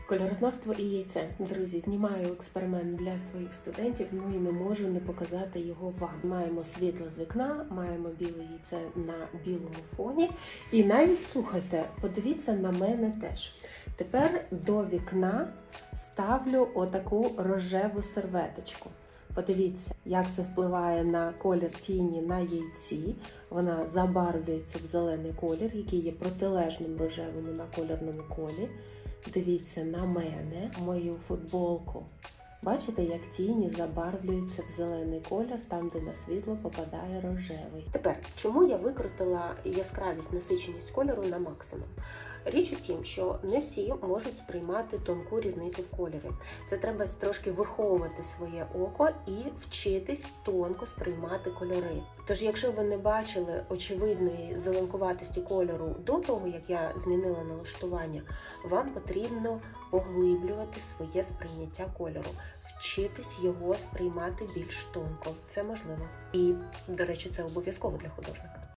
Кольорознавство і яйце. Друзі, знімаю експеримент для своїх студентів, ну і не можу не показати його вам. Маємо світло з вікна, маємо біле яйце на білому фоні. І навіть, слухайте, подивіться на мене теж. Тепер до вікна ставлю отаку рожеву серветочку. Подивіться, як це впливає на колір тіні на яйці. Вона забарвлюється в зелений колір, який є протилежним рожевому на кольорному колі. Дивіться на мене, мою футболку. Бачите, як тіні забарвлюються в зелений колір, там, де на світло попадає рожевий. Тепер, чому я викрутила яскравість, насиченість кольору на максимум? Річ у тім, що не всі можуть сприймати тонку різницю в кольорі. Це треба трошки виховувати своє око і вчитись тонко сприймати кольори. Тож, якщо ви не бачили очевидної зеленкуватості кольору до того, як я змінила налаштування, вам потрібно поглиблювати своє сприйняття кольору, вчитись його сприймати більш тонко. Це можливо. І, до речі, це обов'язково для художника.